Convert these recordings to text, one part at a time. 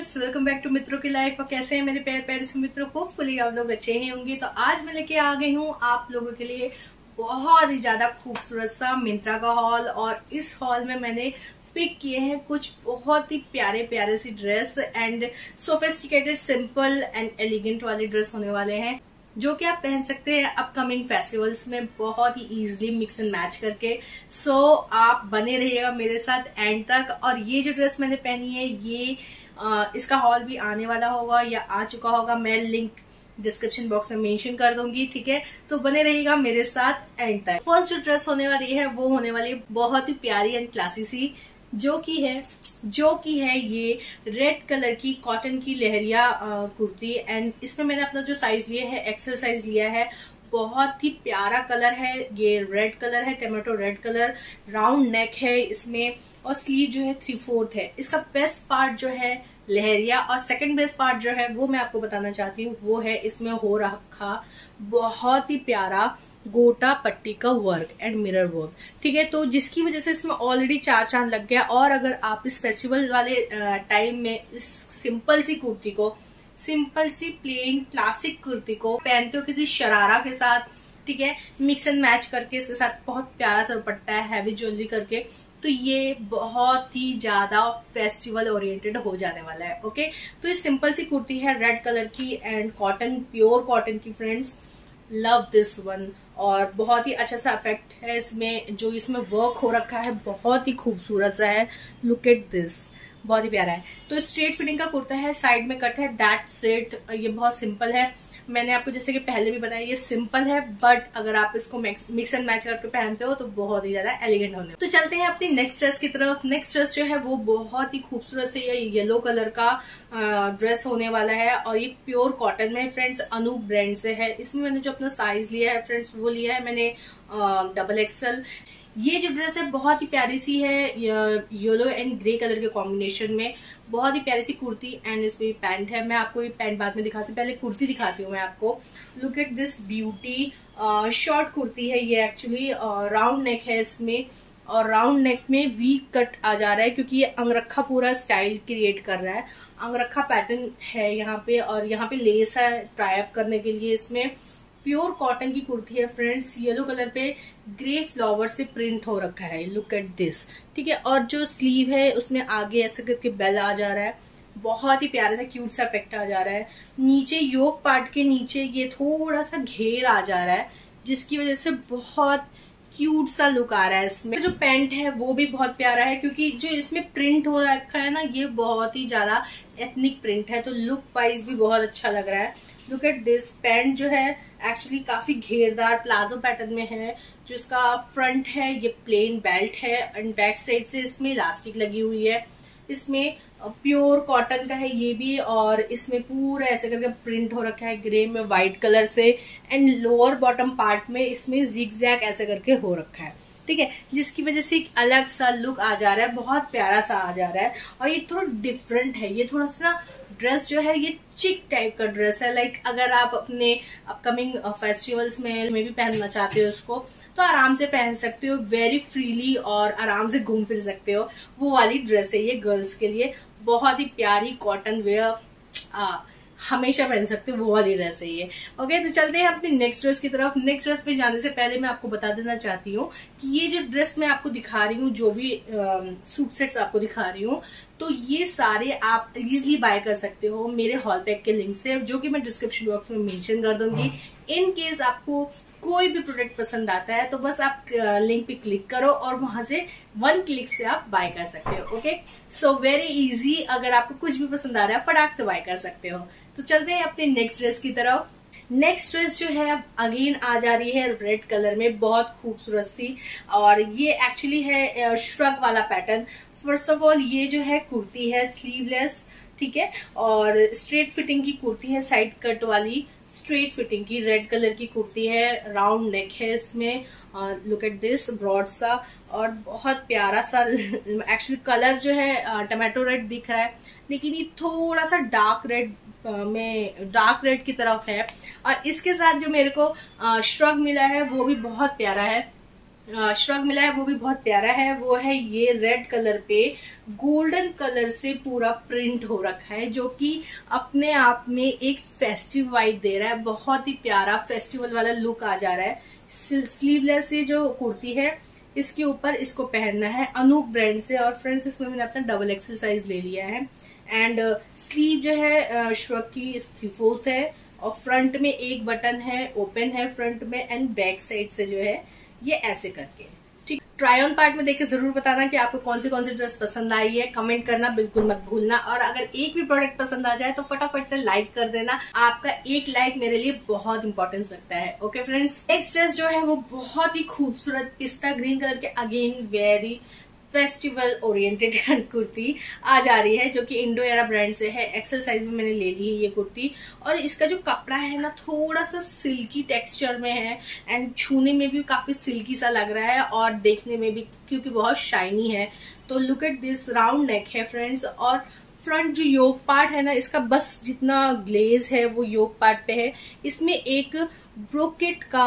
Friends, welcome back to मित्रों की life. और कैसे हैं मेरे प्यारे प्यारे से मित्रों? होपफुली आप लोग अच्छे ही होंगे। तो आज मैं लेके आ गई हूँ आप लोगों के लिए बहुत ही ज्यादा खूबसूरत सा मिंत्रा का हॉल। और इस हॉल में मैंने पिक किए हैं कुछ बहुत ही प्यारे प्यारे सी dress and sophisticated simple and elegant वाले ड्रेस होने वाले हैं, जो कि आप पहन सकते हैं अपकमिंग फेस्टिवल्स में बहुत ही इजीली मिक्स एंड मैच करके। सो आप बने रहिएगा मेरे साथ एंड तक। और ये जो ड्रेस मैंने पहनी है ये इसका हॉल भी आने वाला होगा या आ चुका होगा, मैं लिंक डिस्क्रिप्शन बॉक्स में मेंशन कर दूंगी, ठीक है? तो बने रहिएगा मेरे साथ एंड तक। फर्स्ट जो ड्रेस होने वाली है वो होने वाली है बहुत ही प्यारी एंड क्लासी सी, जो कि है ये रेड कलर की कॉटन की लहरिया कुर्ती। एंड इसमें मैंने अपना जो साइज लिया है एक्सेल साइज लिया है। बहुत ही प्यारा कलर है, ये रेड कलर है, tomato red colour. Round neck है इसमें और स्लीव जो है 3/4 है। इसका बेस्ट पार्ट जो है लहरिया, और सेकंड बेस्ट पार्ट जो है वो मैं आपको बताना चाहती हूँ, वो है इसमें हो रखा बहुत ही प्यारा गोटा पट्टी का वर्क एंड मिरर वर्क, ठीक है? तो जिसकी वजह से इसमें ऑलरेडी 4 चांद लग गया। और अगर आप इस फेस्टिवल वाले टाइम में इस सिंपल सी कुर्ती को, सिंपल सी प्लेन क्लासिक कुर्ती को पहनते हो किसी शरारा के साथ, ठीक है, मिक्स एंड मैच करके, इसके साथ बहुत प्यारा सा दुपट्टा है हैवी ज्वेलरी करके, तो ये बहुत ही ज्यादा फेस्टिवल ओरिएंटेड हो जाने वाला है। ओके, तो ये सिंपल सी कुर्ती है रेड कलर की एंड कॉटन, प्योर कॉटन की। Friends, love this one. और बहुत ही अच्छा सा इफेक्ट है इसमें, जो इसमें वर्क हो रखा है बहुत ही खूबसूरत सा है। लुक एट दिस, बहुत ही प्यारा है। तो स्ट्रेट फिटिंग का कुर्ता है, साइड में कट है, दैट्स इट। ये बहुत सिंपल है। मैंने आपको जैसे कि पहले भी बताया ये सिंपल है, बट अगर आप इसको मिक्स एंड मैच करके पहनते हो तो बहुत ही ज्यादा एलिगेंट होने। तो चलते हैं अपनी नेक्स्ट ड्रेस की तरफ। नेक्स्ट ड्रेस जो है वो बहुत ही खूबसूरत से ये येलो कलर का ड्रेस होने वाला है और ये प्योर कॉटन में है फ्रेंड्स, अनूप ब्रांड से है। इसमें मैंने जो अपना साइज लिया है फ्रेंड्स वो लिया है मैंने XXL। ये जो ड्रेस है बहुत ही प्यारी सी है, येलो एंड ग्रे कलर के कॉम्बिनेशन में, बहुत ही प्यारी सी कुर्ती एंड इसमें पैंट है। मैं आपको ये पैंट बाद में दिखाती हूँ, पहले कुर्ती दिखाती हूँ मैं आपको। Look at this beauty, short kurti है ये एक्चुअली, राउंड नेक है इसमें और राउंड नेक में वी कट आ जा रहा है क्योंकि ये अंगरखा पूरा स्टाइल क्रिएट कर रहा है। अंगरखा पैटर्न है यहाँ पे और यहाँ पे लेस है ट्राई अप करने के लिए। इसमें प्योर कॉटन की कुर्ती है फ्रेंड्स, येलो कलर पे ग्रे फ्लावर से प्रिंट हो रखा है। लुक एट दिस, ठीक है? और जो स्लीव है उसमें आगे ऐसे करके बेल आ जा रहा है, बहुत ही प्यारा सा क्यूट सा इफेक्ट आ जा रहा है। नीचे योक पार्ट के नीचे ये थोड़ा सा घेर आ जा रहा है, जिसकी वजह से बहुत क्यूट सा लुक आ रहा है इसमें। जो पैंट है वो भी बहुत प्यारा है क्योंकि जो इसमें प्रिंट हो रखा है ना, ये बहुत ही ज्यादा एथनिक प्रिंट है, तो लुक वाइज भी बहुत अच्छा लग रहा है। लुक एट दिस, पैंट जो है एक्चुअली काफी घेरदार प्लाजो पैटर्न में है। जो इसका फ्रंट है ये प्लेन बेल्ट है एंड बैक साइड से इसमें इलास्टिक लगी हुई है। इसमें प्योर कॉटन का है ये भी, और इसमें पूरा ऐसे करके प्रिंट हो रखा है ग्रे में व्हाइट कलर से एंड लोअर बॉटम पार्ट में इसमें जिगजैग ऐसे करके हो रखा है, ठीक है? जिसकी वजह से एक अलग सा लुक आ जा रहा है, बहुत प्यारा सा आ जा रहा है। और ये थोड़ा डिफरेंट है, ये थोड़ा सा ना ड्रेस जो है ये चिक टाइप का ड्रेस है। लाइक अगर आप अपने अपकमिंग फेस्टिवल्स में भी पहनना चाहते हो इसको, तो आराम से पहन सकते हो, वेरी फ्रीली, और आराम से घूम फिर सकते हो। वो वाली ड्रेस है ये गर्ल्स के लिए, बहुत ही प्यारी कॉटन वेयर, हमेशा पहन सकते हो, वो वाली ड्रेस है ये। ओके, तो चलते हैं अपनी नेक्स्ट ड्रेस की तरफ। नेक्स्ट ड्रेस पे जाने से पहले मैं आपको बता देना चाहती हूँ कि ये जो ड्रेस मैं आपको दिखा रही हूँ, जो भी सूट सेट्स आपको दिखा रही हूँ, तो ये सारे आप इजीली बाय कर सकते हो मेरे हॉल पैक के लिंक से, जो कि मैं डिस्क्रिप्शन बॉक्स में मेंशन कर दूंगी। इन केस आपको कोई भी प्रोडक्ट पसंद आता है तो बस आप लिंक पे क्लिक करो और वहां से 1 क्लिक से आप बाय कर सकते हो। ओके, सो वेरी इजी, अगर आपको कुछ भी पसंद आ रहा है फटाक से बाय कर सकते हो। तो चलते हैं अपने नेक्स्ट ड्रेस की तरफ। नेक्स्ट ड्रेस जो है अब अगेन आ जा रही है रेड कलर में, बहुत खूबसूरत सी, और ये एक्चुअली है श्रग वाला पैटर्न। फर्स्ट ऑफ ऑल ये जो है कुर्ती है स्लीवलेस, ठीक है, और स्ट्रेट फिटिंग की कुर्ती है, साइड कट वाली स्ट्रेट फिटिंग की रेड कलर की कुर्ती है। राउंड नेक है इसमें, लुक एट दिस, ब्रॉड सा और बहुत प्यारा सा। एक्चुअली कलर जो है टमाटो रेड दिख रहा है, लेकिन ये थोड़ा सा डार्क रेड की तरफ है। और इसके साथ जो मेरे को श्रग मिला है वो भी बहुत प्यारा है। श्रग मिला है वो भी बहुत प्यारा है। वो है ये रेड कलर पे गोल्डन कलर से पूरा प्रिंट हो रखा है, जो कि अपने आप में एक फेस्टिव वाइब दे रहा है। बहुत ही प्यारा फेस्टिवल वाला लुक आ जा रहा है। स्लीवलेस ये जो कुर्ती है इसके ऊपर इसको पहनना है अनूप ब्रांड से। और फ्रेंड्स इसमें मैंने अपना डबल एक्सेल साइज ले लिया है। एंड स्लीव जो है श्रग की 3/4 है और फ्रंट में एक बटन है, ओपन है फ्रंट में, एंड बैक साइड से जो है ये ऐसे करके। ठीक, ट्राई ऑन पार्ट में देख के जरूर बताना कि आपको कौन सी ड्रेस पसंद आई है। कमेंट करना बिल्कुल मत भूलना। और अगर एक भी प्रोडक्ट पसंद आ जाए तो फटाफट से लाइक कर देना। आपका एक लाइक मेरे लिए बहुत इंपॉर्टेंस रखता है। ओके फ्रेंड्स, नेक्स्ट ड्रेस जो है वो बहुत ही खूबसूरत पिस्ता ग्रीन कलर के, again very festival oriented kurti आ जा रही है, जो कि इंडो एरा ब्रांड से है। एक्सेल साइज में मैंने ले ली है ये कुर्ती। और इसका जो कपड़ा है ना थोड़ा सा सिल्की टेक्सचर में है, एंड छूने में भी काफी सिल्की सा लग रहा है और देखने में भी क्योंकि बहुत शाइनी है। तो look at this, round neck है फ्रेंड्स। और फ्रंट जो योक पार्ट है ना इसका बस जितना ग्लेज है वो योक पार्ट पे है। इसमें एक ब्रोकेट का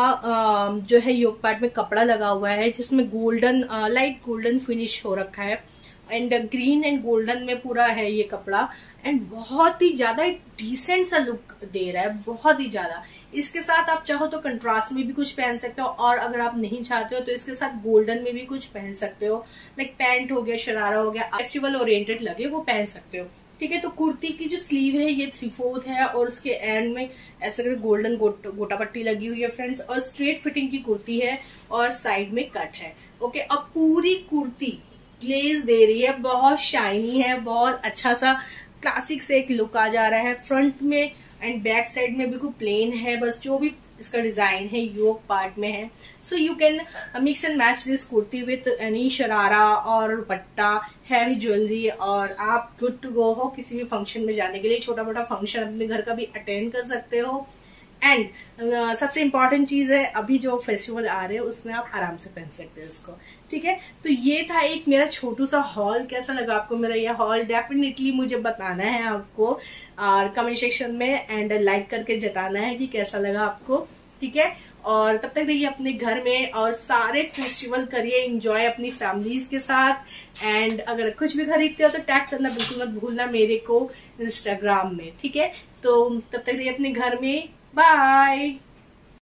जो है योक पार्ट में कपड़ा लगा हुआ है, जिसमें गोल्डन लाइट गोल्डन फिनिश हो रखा है। एंड ग्रीन एंड गोल्डन में पूरा है ये कपड़ा। एंड बहुत ही ज्यादा डिसेंट सा लुक दे रहा है, बहुत ही ज्यादा। इसके साथ आप चाहो तो कंट्रास्ट में भी कुछ पहन सकते हो, और अगर आप नहीं चाहते हो तो इसके साथ गोल्डन में भी कुछ पहन सकते हो। लाइक पैंट हो गया, शरारा हो गया, फेस्टिवल ओरिएंटेड लगे वो पहन सकते हो। ठीक है, तो कुर्ती की जो स्लीव है ये 3/4 है और उसके एंड में ऐसे करके गोल्डन गोटा पट्टी लगी हुई है फ्रेंड्स। और स्ट्रेट फिटिंग की कुर्ती है और साइड में कट है। ओके, अब पूरी कुर्ती ग्लेज दे रही है, बहुत शाइनी है, बहुत अच्छा सा क्लासिक से एक लुक आ जा रहा है। फ्रंट में एंड बैक साइड में बिल्कुल प्लेन है, बस जो भी इसका डिजाइन है योक पार्ट में है। So you can mix and match this kurti with any sharara और दुपट्टा, हैवी ज्वेलरी, और आप गुड टू गो हो किसी भी फंक्शन में जाने के लिए। छोटा मोटा फंक्शन अपने घर का भी अटेंड कर सकते हो। एंड सबसे इम्पोर्टेंट चीज है, अभी जो फेस्टिवल आ रहे हैं उसमें आप आराम से पहन सकते हो इसको। ठीक है, तो ये था एक मेरा छोटू सा हॉल। कैसा लगा आपको मेरा ये हॉल? डेफिनेटली मुझे बताना है आपको और कमेंट सेक्शन में, एंड लाइक करके जताना है कि कैसा लगा आपको। ठीक है, और तब तक रहिए अपने घर में और सारे फेस्टिवल करिए एंजॉय अपनी फैमिलीज के साथ। एंड अगर कुछ भी खरीदते हो तो टैग करना बिल्कुल मत भूलना मेरे को इंस्टाग्राम में। ठीक है, तो तब तक रहिए अपने घर में। बाय।